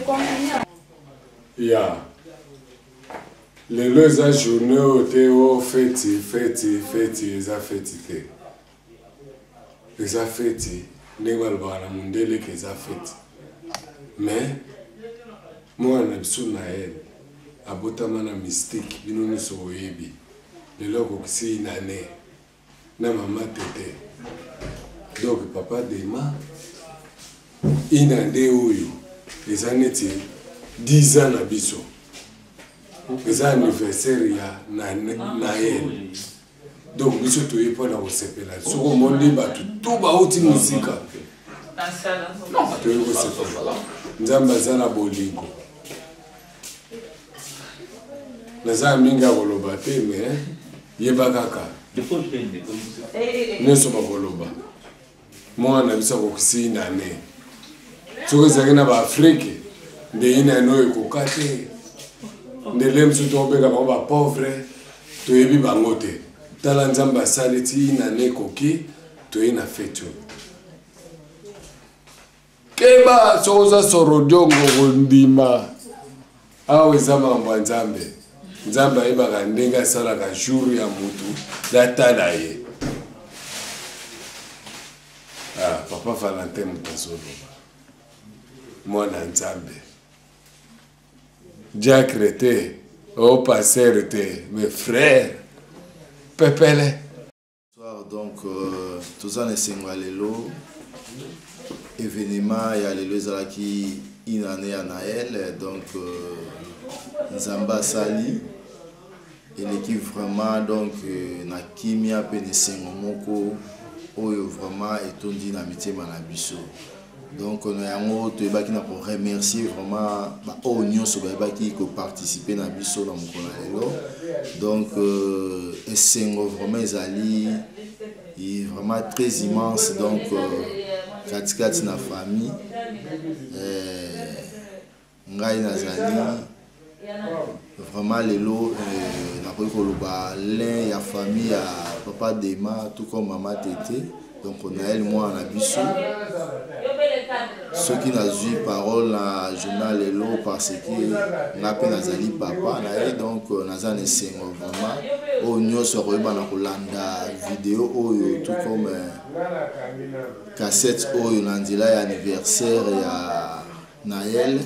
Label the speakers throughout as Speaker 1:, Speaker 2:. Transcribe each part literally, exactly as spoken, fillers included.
Speaker 1: Ya. Lelo eza journée ote o feti feti feti eza feti te. Eza feti ndenge balobaka na mundele ke eza feti. Mais mwana biso na ye abotama na mystique bino nyonso oyebi. Lelo okokisi inane na mama tete. Donc papa Dema inande oyo eza neti dix ans na biso. C'est anniversaire ya na na elle. Donc biso toye pas na osepela. Soko monde batu to ba oti musika. Non, toye osepela. Nzamba zana bolingo. Naza minga boloba te mais yeba kaka. Neso ba boloba. Moi na bisa ko kisina ne. Soko zangina ba Afrique. De ina no ekokate. De lem su tombe ka ba pauvre to yebi bangote tala nzamba saliti na nekoki to ina fetu keba soza sorodongo ndima awe zama mbwa nzambe nzamba iba ka ndenga sala ka jour ya mutu la tala ye ah papa Valentin Mutazolo mwana nzambe Jack Rete, au passé Rete, mes frères, Pepele.
Speaker 2: Donc, euh, tout ça n'est pas l'élo. Événement, il y a l'élo qui une année à Naël. Donc, euh, Nzamba Sali. Et l'équipe vraiment, donc, na Kimia Penesengo Moko, Oyo vraiment, et ton dynamité Manabiso. Donc, on a pour remercier vraiment qui ont participé à biso dans mon donc et c'est vraiment Zali est vraiment très immense donc quatre quatre na famille ngai nazali vraiment lelo na koloba l'un ya famille ya papa Dema tout comme maman Tété donc on a elle moi en abisso ceux qui n'ont eu parole dans le journal Lelo parce que n'a pas nazali papa na donc nazan esengo vraiment au nyoso roba na kolanda vidéo oyo tout comme cassette oyo nandila ya anniversaire ya Naël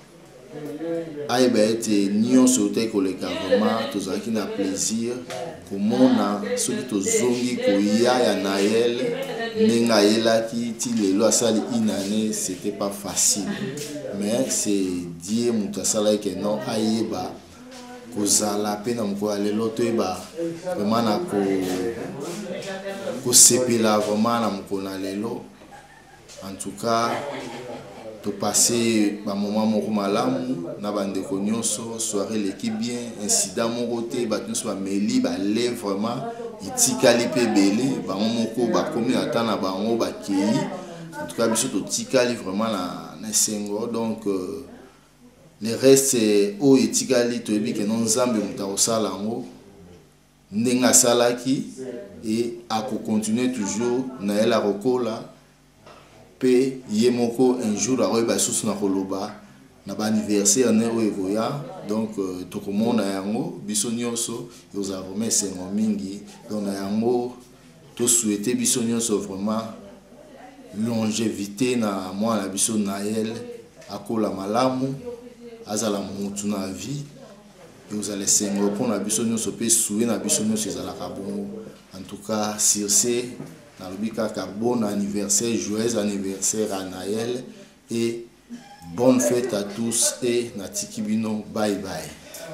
Speaker 2: aïe été nyoso te koleka vraiment tozaki na plaisir komona soki tozongi koya ya Naël Nenga Yelaki, Tilelo Asali Inane, c'était pas facile. Mais c'est Dieu Moutasala que non, Aïeba, Kozala, Pena Moukoa, Leloto Eba, vraiment na ko ko sepela vraiment na Moukona Lelo. En tout cas, to passer ba moment moko malamu na bande ko nyonso soirée l'équipe bien incident mon côté ba nyonso ba meli ba lève vraiment itikali pe belé ba moko ba komi ata na bango ba kei en tout cas biso to tikali vraiment na na sengo donc euh, le reste o itikali to yebi ke non nzambe muta osala ngo ndenga salaki et a ko continuer toujours na ela rokola pe yemoko un jour a roba sous na koloba na ba anniversaire ne oegoya donc euh, to komona yango biso nyonso yoza vraiment sengo mingi donc na yango to souhaiter biso nyonso vraiment longévité na moi na biso Naël akola malamu azala mutu na vie et vous allez sengo pour na biso nyonso pe souhaiter na biso nyonso ezala kabongo en tout cas sur ce bon anniversaire, joyeux anniversaire à Naël et bonne fête à tous et Natiki Bino, bye bye.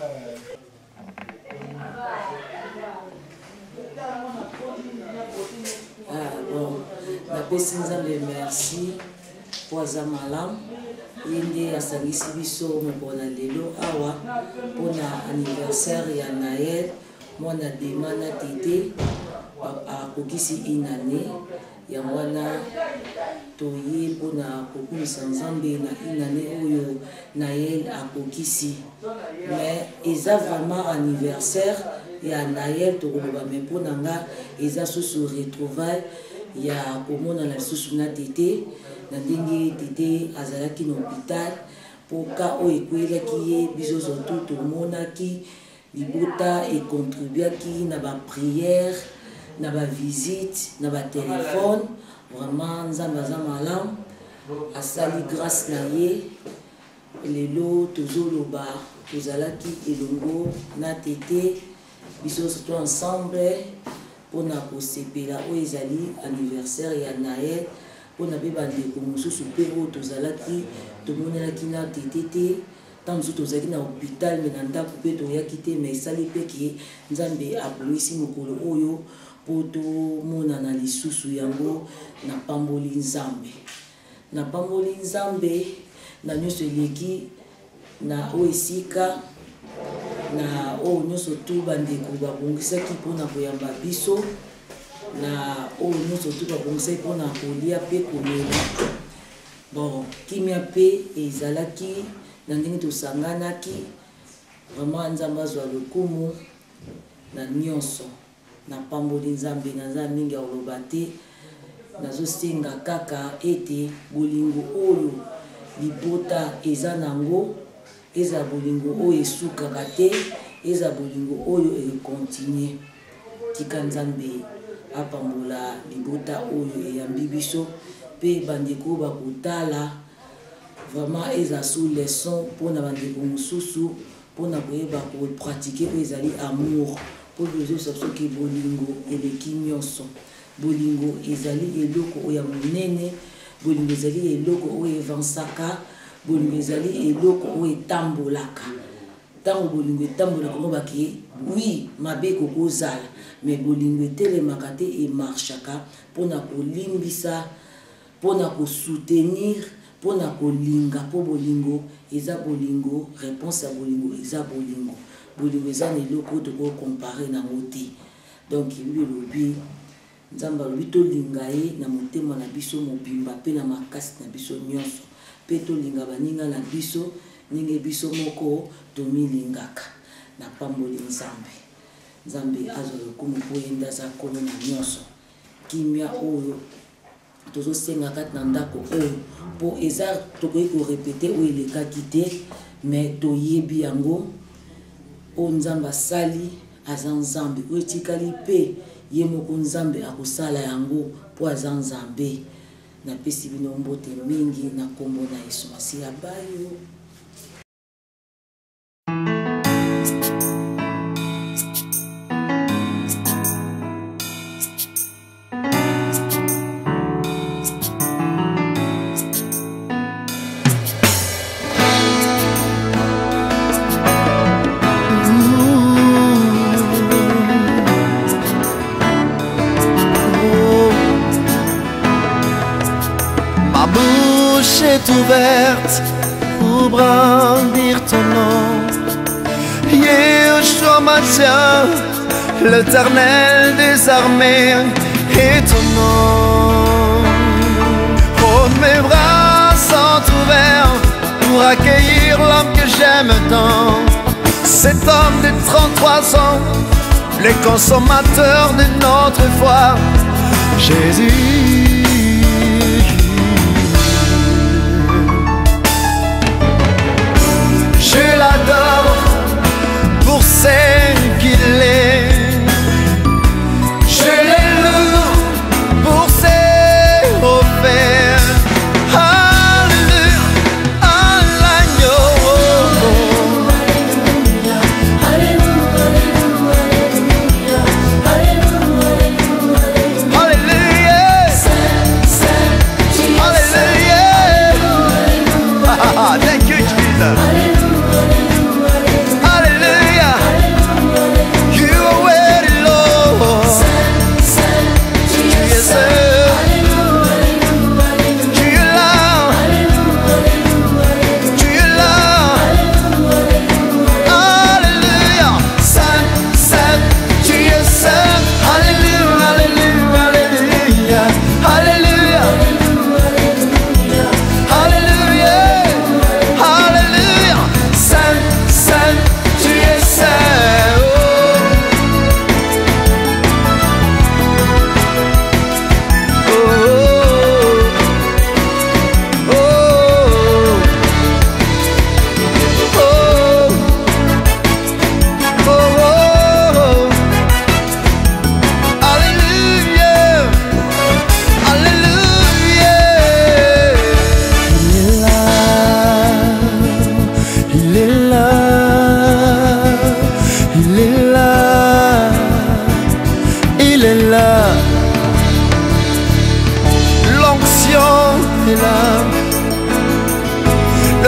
Speaker 3: Ah bon, merci pour Zamalam. Yende asangisi biso mbona lelo awa pona anniversaire ya Naël mwana Dema na Tété akokisi inane ya mwana toye pona kokumisa nzambe na inane oyo Naël akokisi mais eza vraiment anniversaire ya Naël tokoloba mais pona nga eza susu retrouvaille ya komona na susu na Tété na ndenge Tété azalaki na hôpital pour ka o ekwelaki ye biso surtout tomonaki libota econtribuaki na baprière na bavisite na batelefone vraiment nzambe aza malamu asali grâce na ye lelo tozoloba tozalaki elongo na tete biso surtout ensemble mpona kosepela oyo ezali anniversaire ya Naël mpona mpe bandeko mosusu mpe oyo tozalaki tomonelaki na tete te ntango mosusu tozalaki na hôpital me na ndako mpe toyaki te me esali mpe ke nzambe abongisi mokolo oyo mpo tomonana lisusu yango napamboli nzambe napamboli nzambe na nyonso eleki na oyo esika na oyo nyonso tu bandeko babongisaki mpona koyamba biso na oyo nyonso tu babongisaki mpona kolia mpe komela bon kimia mpe ezalaki na ndenge tosanganaki vraiment nzambe azwa lokumu na nyonso napamboli nzambe naza mingi ya koloba te nazosenga kaka ete bolingo oyo libota eza nango eza bolingo oyo esukaka te eza bolingo oyo ekontinue tika nzambe apambola libota oyo eyambi biso mpe bandeko bakotala vraiment eza sous leçon mpona bandeko mosusu mpona koyeba kopratike oyo ezali amour mpo tozoyebisa biso ke bolingo eleki nyonso bolingo ezali eloko oyo ya monene bolingo ezali eloko oyo evansaka bolingo ezali eloko oyo etambolaka ntango bolingo etambolaka ngobaki wi mabe kokozala me bolingo etelemaka te emarchaka mpona kolimbisa mpona kosoutenir mpona kolinga mpo bolingo eza bolingo réponse ya bolingo eza bolingo bolingo eza na eloko oyo tokokompare nango te donc ebi elobi nzambe alobi tolinga ye na motema na biso mobimba mpe na makasi na biso nyonso mpe tolinga baninga na biso ndenge biso moko tomilingaka napamboli nzambe nzambe azwa lokumu mpo yenda aza nkolo na nyonso kimia oyo tozosenga kati na ndako oyo mpo eza tokoki korepete oyo elekaki te me toyebi yango oyo nzambe asali aza nzambe oyo etikali mpe ye moko nzambe akosala yango mpo aza nzambe napesi bino mbote mingi na kombo na Yesu Masiya bayo.
Speaker 4: Ouverte pour brandir ton nom, Yeshua Mashiach, l'Éternel des armées est ton nom. Oh, mes bras sont ouverts pour accueillir l'homme que j'aime tant, cet homme de trente-trois ans, le consommateur de notre foi, Jésus. Je l'adore pour ce qu'il est. Je le loue pour ses offerts. Alléluia, à l'agneau. Alléluia.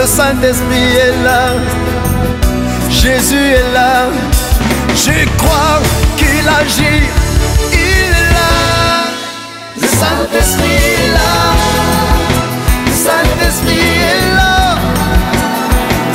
Speaker 4: Le Saint-Esprit est là, Jésus est là. Je crois qu'il agit, il est là. Le Saint-Esprit est là, le Saint-Esprit est là. Oh,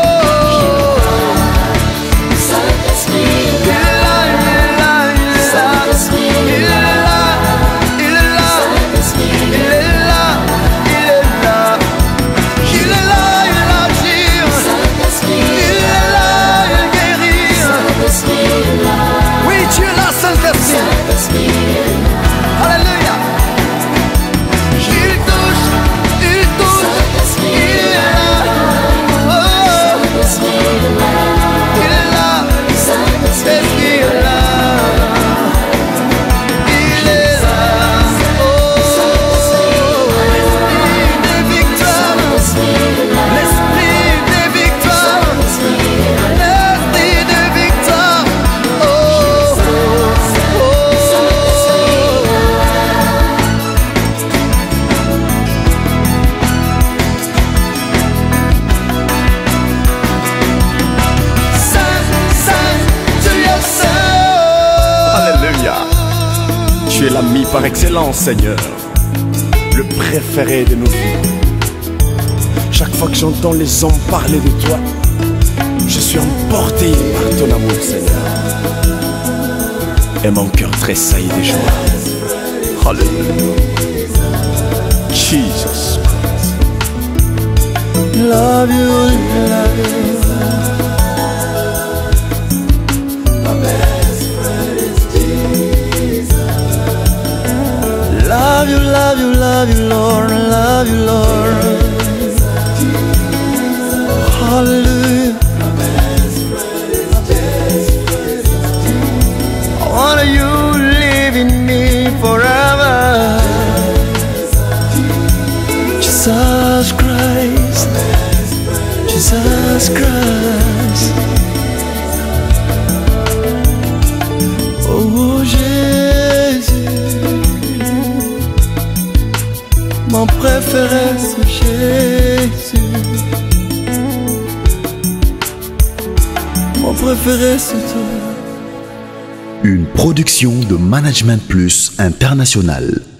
Speaker 4: le Saint-Esprit est là, il est là, il est là, il est là, il est là, il est là, il est là, il est là, il agit, il est là, il guérit. Oui, tu es là, Saint-Esprit. Alléluia. Il touche, il touche, il est là. Oh, il est là, Saint-Esprit est là. Il est là. Oh, l'esprit de victoire, l'esprit de victoire, l'esprit de victoire. Oh, oh, oh.
Speaker 5: Alléluia. Tu es l'ami par excellence, Seigneur, le préféré de nos vies. Chaque fois que j'entends les hommes parler de toi, je suis emporté par ton amour, Seigneur. Et mon cœur tressaille de joie. Alléluia. Jesus Christ.
Speaker 4: Love you, love you. Love you, love you, love you, Lord, love you, Lord. Hallelujah. I want you to live in me forever. Jesus Christ, Jesus Christ. Oh Jésus, mon préféré c'est Jésus. Mon préféré c'est toi.
Speaker 6: Une production de Management Plus International.